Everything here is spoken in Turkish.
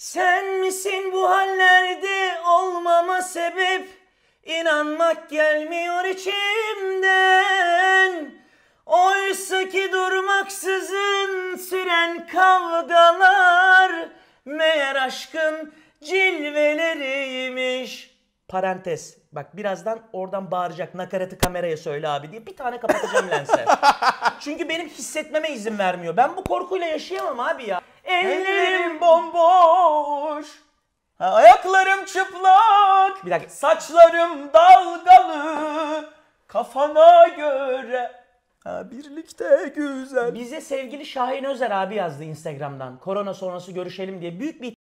Sen misin bu hallerde olmama sebep? İnanmak gelmiyor içimden. Oysa ki durmaksızın süren kavgalar meğer aşkın cilveleriymiş. Parantez. Bak birazdan oradan bağıracak, nakaratı kameraya söyle abi diye bir tane kapatacağım lense. Çünkü benim hissetmeme izin vermiyor. Ben bu korkuyla yaşayamam abi ya. Ellerim bomboş, ayaklarım çıplak, Bir dakika. saçlarım dalgalı, kafana göre. Birlikte güzel. Bize sevgili Şahin Özer abi yazdı Instagram'dan. Korona sonrası görüşelim diye. Büyük bir